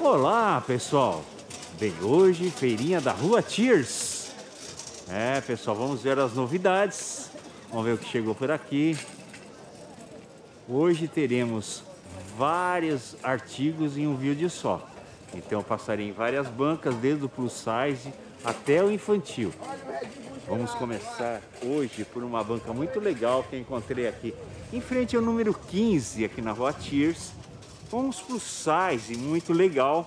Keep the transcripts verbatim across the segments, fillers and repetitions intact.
Olá, pessoal! Bem, hoje, feirinha da Rua Tears. É, pessoal, vamos ver as novidades. Vamos ver o que chegou por aqui. Hoje teremos vários artigos em um vídeo só. Então eu passarei em várias bancas, desde o plus size até o infantil. Vamos começar hoje por uma banca muito legal que eu encontrei aqui em frente ao número quinze, aqui na Rua Tears. Vamos plus size, muito legal.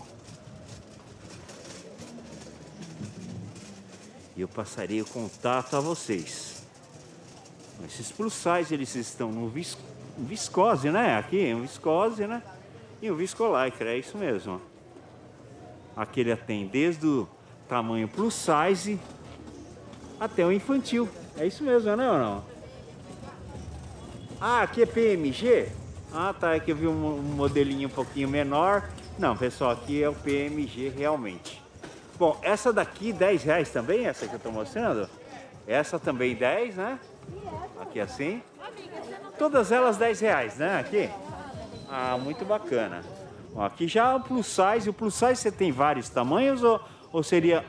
E eu passarei o contato a vocês. Esses plus size, eles estão no vis viscose, né? Aqui, um viscose, né? E um viscolycra, é isso mesmo. Aqui ele atende desde o tamanho plus size até o infantil. É isso mesmo, né ou não? Ah, aqui é P M G? Ah, tá, é que eu vi um, um modelinho um pouquinho menor. Não, pessoal, aqui é o P M G realmente. Bom, essa daqui, dez reais também, essa que eu tô mostrando? Essa também dez, né? Aqui assim. Todas elas dez reais, né? Aqui. Ah, muito bacana. Bom, aqui já o plus size. O plus size você tem vários tamanhos ou, ou seria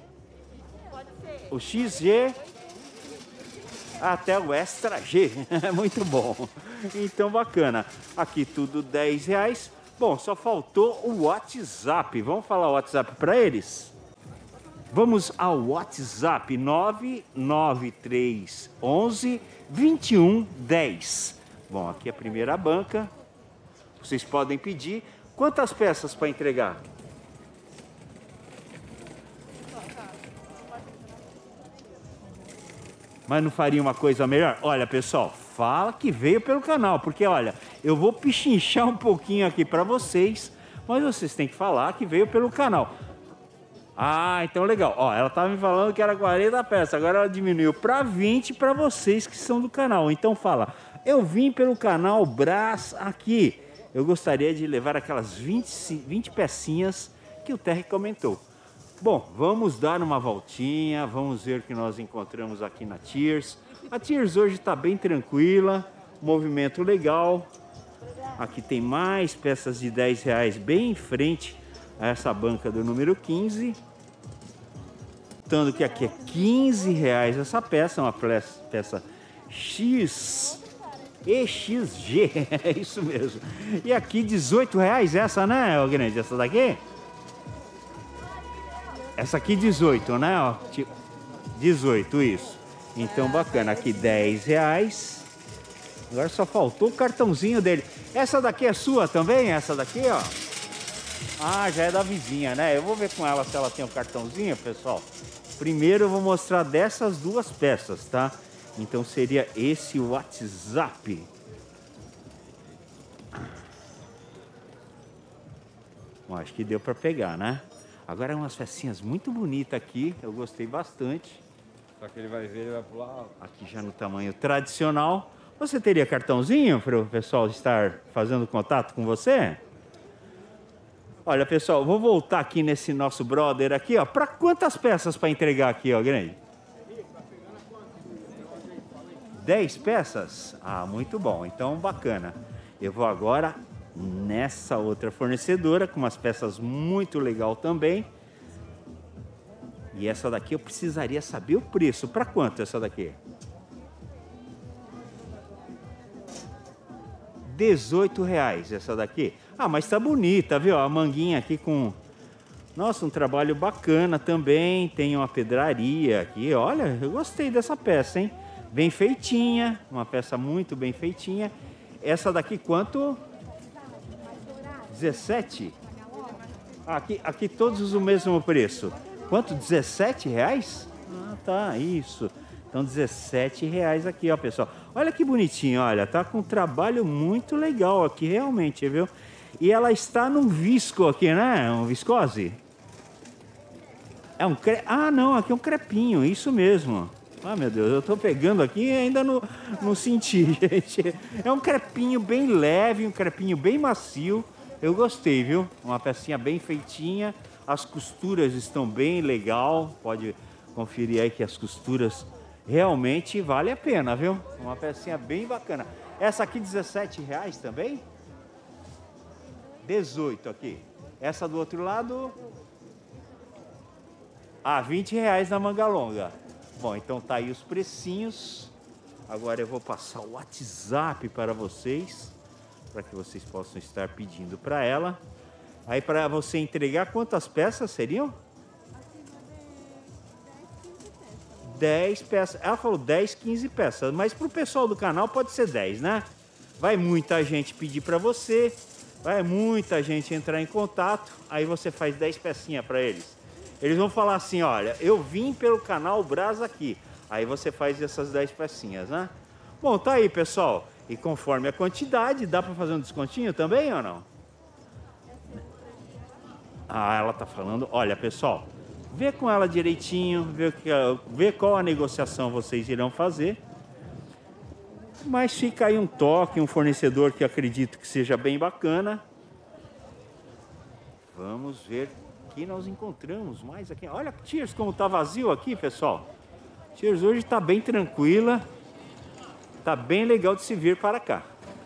o X G até o Extra G? Muito bom. Então, bacana. Aqui tudo dez reais. Bom, só faltou o WhatsApp. Vamos falar o WhatsApp para eles? Vamos ao WhatsApp nove nove três um um dois um um zero. Bom, aqui é a primeira banca. Vocês podem pedir. Quantas peças para entregar? Mas não faria uma coisa melhor? Olha, pessoal, fala que veio pelo canal, porque olha, eu vou pichinchar um pouquinho aqui para vocês, mas vocês têm que falar que veio pelo canal. Ah, então legal. Ó, ela tava me falando que era quarenta peças, agora ela diminuiu para vinte para vocês que são do canal. Então fala, eu vim pelo canal Brás aqui. Eu gostaria de levar aquelas vinte, vinte pecinhas que o Terry comentou. Bom, vamos dar uma voltinha, vamos ver o que nós encontramos aqui na Tears. A Tears hoje está bem tranquila, movimento legal. Aqui tem mais peças de dez reais bem em frente a essa banca do número quinze. Notando que aqui é quinze reais essa peça, uma peça X E X G, é isso mesmo. E aqui dezoito reais essa, né, ô grande, essa daqui? Essa aqui dezoito, né, ó, dezoito, isso. Então bacana, aqui dez reais. Agora só faltou o cartãozinho dele. Essa daqui é sua também, essa daqui, ó? Ah, já é da vizinha, né? Eu vou ver com ela se ela tem o cartãozinho, pessoal. Primeiro eu vou mostrar dessas duas peças, tá? Então seria esse WhatsApp. Bom, acho que deu para pegar, né? Agora umas pecinhas muito bonitas aqui, eu gostei bastante. Só que ele vai ver, ele vai pular. Aqui já no tamanho tradicional. Você teria cartãozinho para o pessoal estar fazendo contato com você? Olha, pessoal, vou voltar aqui nesse nosso brother aqui, ó. Para quantas peças para entregar aqui, ó, grande? dez peças? Ah, muito bom. Então, bacana. Eu vou agora nessa outra fornecedora com umas peças muito legal também. E essa daqui eu precisaria saber o preço. Para quanto essa daqui? dezoito reais essa daqui. Ah, mas tá bonita, viu? A manguinha aqui com... Nossa, um trabalho bacana também. Tem uma pedraria aqui. Olha, eu gostei dessa peça, hein? Bem feitinha. Uma peça muito bem feitinha. Essa daqui quanto? dezessete? Ah, aqui, aqui todos o mesmo preço. Quanto? dezessete reais? Ah, tá, isso. Então dezessete reais aqui, ó, pessoal. Olha que bonitinho, olha. Tá com um trabalho muito legal aqui, realmente, viu? E ela está num visco aqui, né? Um viscose. É um cre... Ah, não, aqui é um crepinho, isso mesmo. Ah, meu Deus, eu tô pegando aqui e ainda não, não senti, gente. É um crepinho bem leve, um crepinho bem macio. Eu gostei, viu? Uma pecinha bem feitinha. As costuras estão bem legal. Pode conferir aí que as costuras realmente vale a pena, viu? Uma pecinha bem bacana. Essa aqui dezessete reais também? dezoito aqui. Essa do outro lado... Ah, vinte reais na manga longa. Bom, então tá aí os precinhos. Agora eu vou passar o WhatsApp para vocês, para que vocês possam estar pedindo para ela. Aí para você entregar, quantas peças seriam? dez peças. Ela falou dez, quinze peças, mas para o pessoal do canal pode ser dez, né? Vai muita gente pedir para você, vai muita gente entrar em contato, aí você faz dez pecinhas para eles. Eles vão falar assim, olha, eu vim pelo canal Brás aqui. Aí você faz essas dez pecinhas, né? Bom, tá aí, pessoal. E conforme a quantidade, dá para fazer um descontinho também ou não? Ah, ela tá falando, olha, pessoal, vê com ela direitinho, vê, que, vê qual a negociação vocês irão fazer. Mas fica aí um toque, um fornecedor que eu acredito que seja bem bacana. Vamos ver que nós encontramos mais aqui. Olha, Cheers, como tá vazio aqui, pessoal. Cheers hoje tá bem tranquila. Tá bem legal de se vir para cá.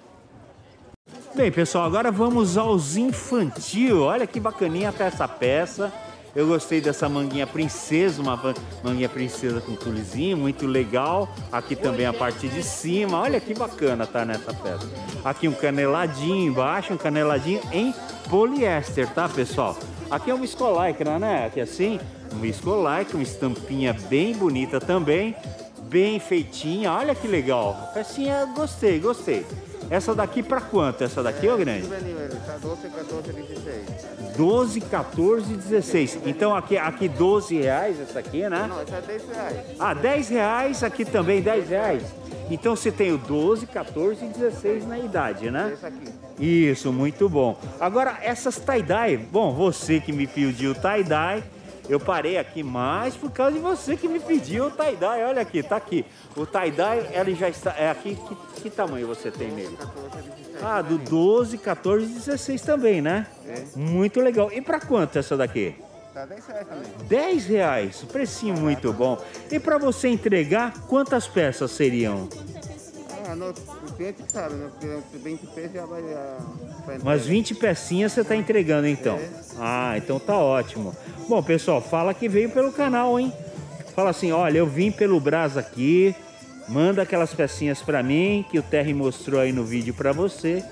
Bem, pessoal, agora vamos aos infantil. Olha que bacaninha tá essa peça. Eu gostei dessa manguinha princesa, uma manguinha princesa com tulizinho, muito legal. Aqui também a parte de cima, olha que bacana tá nessa peça. Aqui um caneladinho embaixo, um caneladinho em poliéster, tá, pessoal? Aqui é uma Viscolaicra, né? Aqui assim, uma Viscolaicra, uma estampinha bem bonita também, bem feitinha, olha que legal. Pecinha, gostei, gostei. Essa daqui pra quanto? Essa daqui é o grande? Tá doze, quatorze, vinte e seis. doze, quatorze, dezesseis. Então aqui, aqui doze reais essa aqui, né? Não, essa é dez reais. Ah, dez reais, aqui também dez reais. Então você tem o doze, quatorze e dezesseis na idade, né? Esse aqui. Isso, muito bom. Agora, essas tie-dye, bom, você que me pediu tie-dye, eu parei aqui mais por causa de você que me pediu o tie-dye. Olha aqui, tá aqui. O tie-dye, ele já está... É aqui, que, que tamanho você tem nele? Ah, do doze, quatorze e dezesseis também, né? É. Muito legal. E pra quanto essa daqui? Tá dez reais também. dez reais, precinho muito bom. E para você entregar, quantas peças seriam? Ah, no, o cliente que sabe, né? Porque vinte peças já vai... Já, Umas vinte pecinhas você está entregando, então. É. Ah, então tá ótimo. Bom, pessoal, fala que veio pelo canal, hein? Fala assim, olha, eu vim pelo Brás aqui, manda aquelas pecinhas para mim, que o Terry mostrou aí no vídeo para você.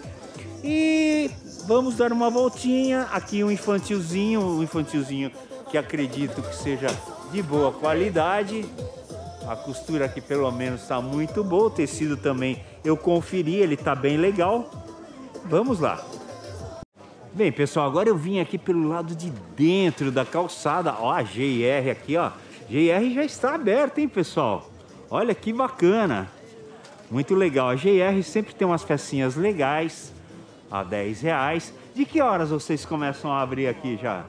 E vamos dar uma voltinha. Aqui um infantilzinho, um infantilzinho que acredito que seja de boa qualidade. A costura aqui pelo menos está muito boa, o tecido também eu conferi, ele está bem legal. Vamos lá. Bem, pessoal, agora eu vim aqui pelo lado de dentro da calçada. Ó, a G R aqui, ó. G R já está aberta, hein, pessoal? Olha que bacana. Muito legal. A G R sempre tem umas pecinhas legais a dez reais. De que horas vocês começam a abrir aqui já?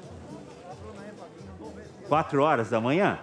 quatro horas da manhã?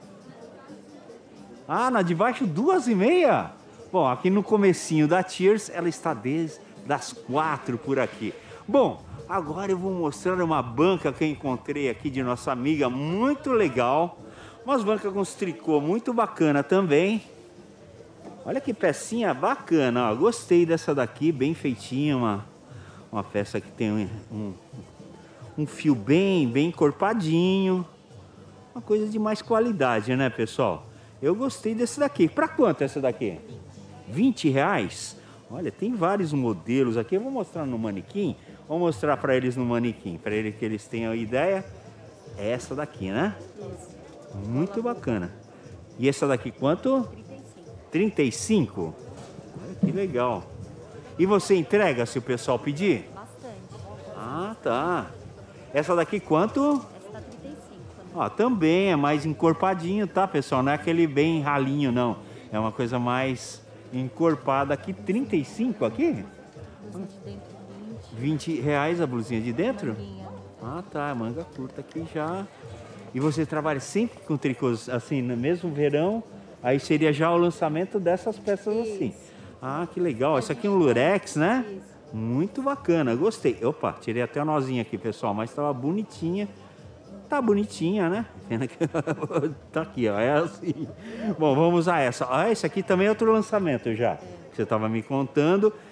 Ah, na de baixo duas e meia? Bom, aqui no comecinho da Cheers, ela está desde das quatro por aqui. Bom, agora eu vou mostrar uma banca que eu encontrei aqui de nossa amiga, muito legal. Umas bancas com tricô muito bacana também. Olha que pecinha bacana, ó. Gostei dessa daqui, bem feitinha, uma, uma peça que tem um, um, um fio bem, bem encorpadinho. Uma coisa de mais qualidade, né, pessoal? Eu gostei desse daqui. Pra quanto essa daqui? vinte reais? Olha, tem vários modelos aqui. Eu vou mostrar no manequim. Vou mostrar para eles no manequim, para eles que eles tenham ideia. É essa daqui, né? Muito bacana. E essa daqui quanto? trinta e cinco. Olha que legal. E você entrega se o pessoal pedir? Bastante. Ah, tá. Essa daqui quanto? Essa tá trinta e cinco. Ó, também é mais encorpadinho, tá, pessoal? Não é aquele bem ralinho, não. É uma coisa mais encorpada aqui. trinta e cinco aqui? Blusinha de dentro, vinte. vinte reais a blusinha de dentro? Manguinha. Ah, tá. Manga curta aqui já. E você trabalha sempre com tricôs assim, no mesmo verão? Aí seria já o lançamento dessas peças assim. Isso. Ah, que legal. Isso aqui é um lurex, né? Isso. Muito bacana. Gostei. Opa, tirei até o nozinho aqui, pessoal. Mas estava bonitinha. Tá bonitinha, né? Tá aqui, ó. É assim. Bom, vamos a essa. Ah, esse aqui também é outro lançamento já. Que você estava me contando.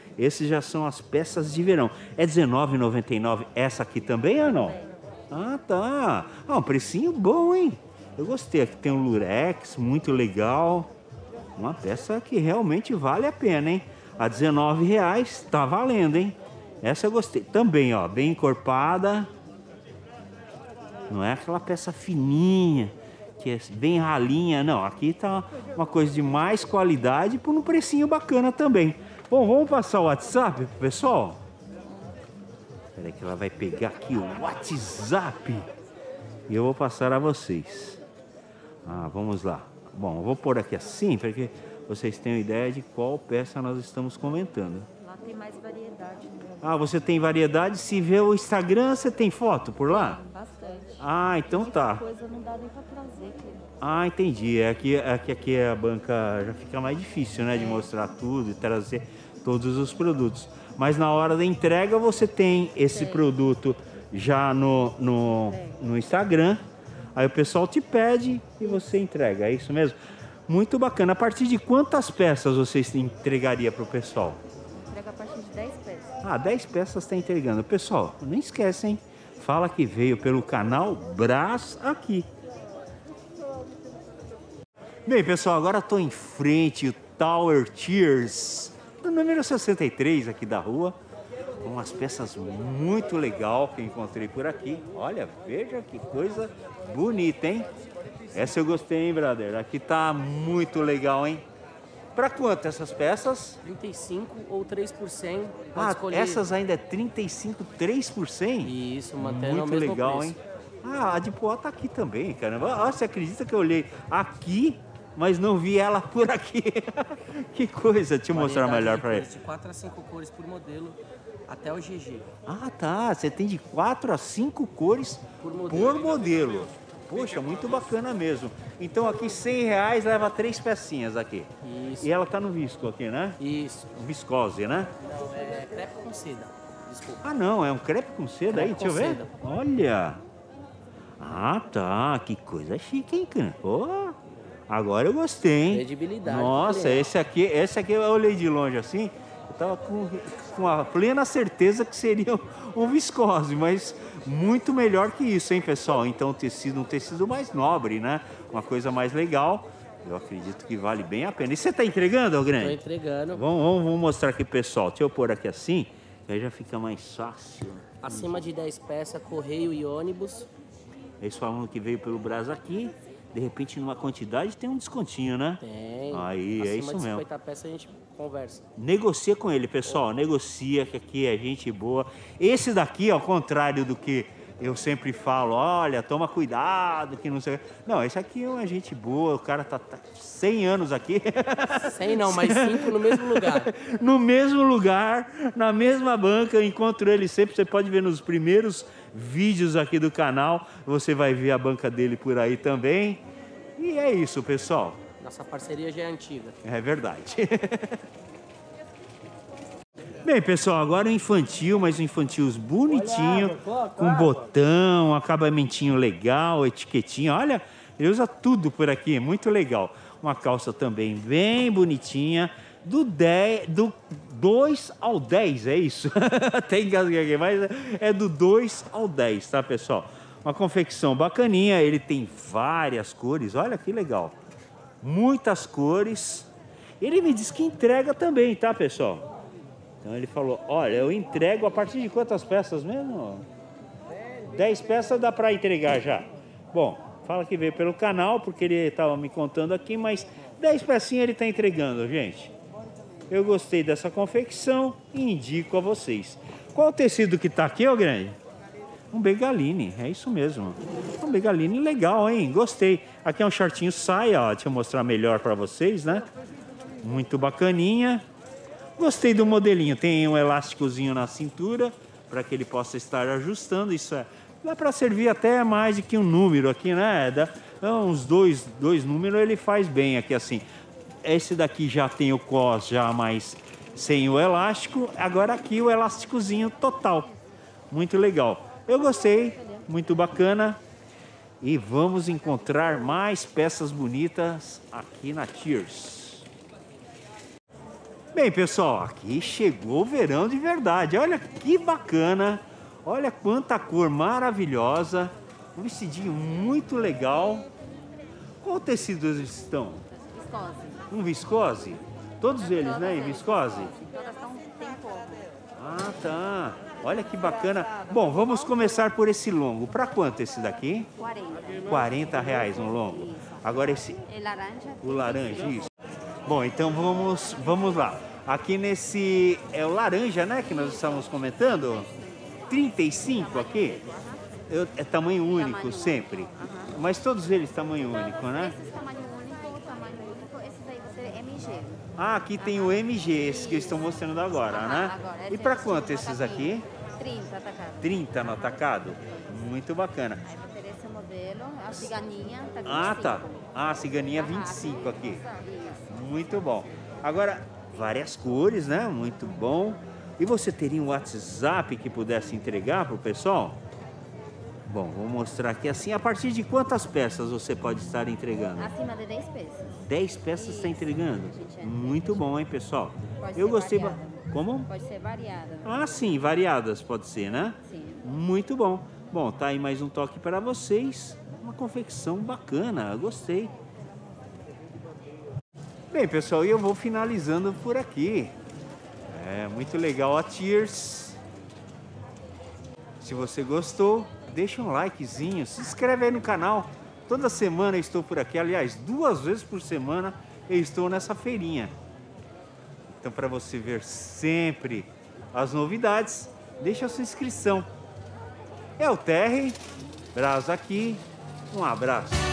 Esses já são as peças de verão. É dezenove reais e noventa e nove centavos essa aqui também ou não? Ah, tá. Ah, um precinho bom, hein? Eu gostei. Aqui tem um lurex, muito legal. Uma peça que realmente vale a pena, hein? A dezenove reais, tá valendo, hein? Essa eu gostei. Também, ó, bem encorpada. Não é aquela peça fininha, que é bem ralinha. Não, aqui tá uma coisa de mais qualidade por um precinho bacana também. Bom, vamos passar o WhatsApp pro pessoal? Peraí que ela vai pegar aqui o WhatsApp e eu vou passar a vocês. Ah, vamos lá. Bom, eu vou pôr aqui assim para que vocês tenham ideia de qual peça nós estamos comentando. Lá tem mais variedade. Né? Ah, você tem variedade? Se vê o Instagram, você tem foto por lá? Tem bastante. Ah, então Muita tá. coisa não dá nem pra trazer. Aqui. Ah, entendi. É que, é que aqui a banca já fica mais difícil, né? De mostrar tudo e trazer todos os produtos. Mas na hora da entrega você tem esse Tem. produto já no, no, no Instagram. Aí o pessoal te pede e você entrega. É isso mesmo? Muito bacana. A partir de quantas peças você entregaria para o pessoal? Entrega a partir de dez peças. Ah, dez peças está entregando. Pessoal, não esquece, hein? Fala que veio pelo canal Brás aqui. Bem, pessoal, agora estou em frente ao Tower Tears, no número sessenta e três aqui da rua. Com umas peças muito legais que eu encontrei por aqui. Olha, veja que coisa bonita, hein? Essa eu gostei, hein, brother? Aqui tá muito legal, hein? Para quanto essas peças? trinta e cinco ou três por cento. Pode Ah, escolher. essas ainda é trinta e cinco, três por cento? Isso, mantendo Muito o mesmo legal, preço. hein? Ah, a de Poá tá aqui também, caramba. Ah, você acredita que eu olhei aqui, mas não vi ela por aqui? Que coisa. Deixa eu mostrar Variedade melhor de para ele. cores, de quatro a cinco cores por modelo, até o G G. Ah, tá. Você tem de quatro a cinco cores Por por modelo. modelo. Poxa, muito bacana mesmo. Então aqui cem reais leva três pecinhas aqui. Isso. E ela tá no visco aqui, né? Isso. Viscose, né? Não, é crepe com seda. Desculpa. Ah, não. É um crepe com seda aí. Crepe Deixa eu com ver. seda. Olha. Ah, tá. Que coisa chique, hein, cara? Pô, agora eu gostei, hein? Credibilidade. Nossa, cliente. esse aqui, esse aqui eu olhei de longe assim. Eu tava com, com a plena certeza que seria um viscose, mas muito melhor que isso, hein, pessoal? Então, tecido, um tecido mais nobre, né? Uma coisa mais legal. Eu acredito que vale bem a pena. E você tá entregando, ô Tô grande? entregando. Vamos, vamos, vamos mostrar aqui, pessoal. Deixa eu pôr aqui assim, que aí já fica mais fácil. Acima de dez peças, correio e ônibus. Eles falam que veio pelo Brás aqui, de repente numa quantidade tem um descontinho, né? Tem. Aí, é Acima isso de mesmo. cinquenta peças a gente conversa. Negocia com ele, pessoal. Negocia, que aqui é gente boa. Esse daqui, ao contrário do que eu sempre falo, olha, toma cuidado, que não sei. Não, esse aqui é uma gente boa, o cara tá, tá cem anos aqui. cem não, mas cinco no mesmo lugar. No mesmo lugar, na mesma banca, eu encontro ele sempre. Você pode ver nos primeiros vídeos aqui do canal, você vai ver a banca dele por aí também. E é isso, pessoal. Nossa parceria já é antiga. É verdade. Bem, pessoal, agora o infantil, mas um infantil bonitinho, com botão, acabamentinho legal, etiquetinha. Olha, ele usa tudo por aqui, muito legal. Uma calça também bem bonitinha, do, dez, do dois ao dez, é isso? Até engasguei aqui, mas é do dois ao dez, tá, pessoal? Uma confecção bacaninha, ele tem várias cores, olha que legal. Muitas cores. Ele me disse que entrega também, tá, pessoal? Então ele falou, olha, eu entrego a partir de quantas peças mesmo? dez peças dá para entregar já. Bom, fala que veio pelo canal, porque ele estava me contando aqui, mas dez pecinhas ele está entregando, gente. Eu gostei dessa confecção e indico a vocês. Qual o tecido que está aqui, ô grande? Um Begaline, é isso mesmo. Um Begaline legal, hein? Gostei. Aqui é um shortinho saia, ó. Deixa eu mostrar melhor para vocês, né? Muito bacaninha. Gostei do modelinho. Tem um elásticozinho na cintura para que ele possa estar ajustando. Isso é, dá para servir até mais de que um número aqui, né? Dá, uns dois, dois números ele faz bem aqui assim. Esse daqui já tem o cos já mais sem o elástico. Agora aqui o elásticozinho total. Muito legal. Eu gostei, muito bacana. E vamos encontrar mais peças bonitas aqui na Tears. Bem, pessoal, aqui chegou o verão de verdade. Olha que bacana. Olha quanta cor maravilhosa. Um vestidinho muito legal. Qual tecido eles estão? Viscose. Um viscose? Todos eles, né? Em viscose? Todas estão tem pouco. Ah, tá. Olha que bacana. Bom, vamos começar por esse longo. Para quanto esse daqui? quarenta. quarenta reais um longo. Agora esse, E laranja? o laranja, isso. Bom, então vamos, vamos lá. Aqui nesse, é o laranja, né, que nós estávamos comentando? trinta e cinco aqui? Eu- É tamanho único Tamanho sempre. único, Mas todos eles tamanho único, né? Esses tamanho único, tamanho único, esses aí você é M G. Ah, aqui tem o M G, esse que eles estão mostrando agora, Aham, né? agora, E esse para é quanto estilo esses aqui? trinta, atacado. trinta no atacado? Muito bacana. Aí vou ter esse modelo, a ciganinha tá vinte e cinco. Ah, tá. Ah, a ciganinha Aham, vinte e cinco aqui. Isso. Muito bom. Agora, várias cores, né? Muito bom. E você teria um WhatsApp que pudesse entregar para o pessoal? Bom, vou mostrar aqui assim. A partir de quantas peças você pode estar entregando? Acima de dez peças. dez peças está Isso. entregando? Gente, é. Muito bom, hein, pessoal? Pode Eu ser gostei. ba- variada. Como? Pode ser variada. Ah, sim, variadas pode ser, né? Sim. Muito bom. Bom, tá aí mais um toque para vocês. Uma confecção bacana, eu gostei. Bem, pessoal, e eu vou finalizando por aqui. É muito legal a Tears. Se você gostou, deixa um likezinho, se inscreve aí no canal. Toda semana eu estou por aqui, aliás, duas vezes por semana eu estou nessa feirinha. Então, para você ver sempre as novidades, deixa a sua inscrição. É o Terry, Braz aqui, um abraço.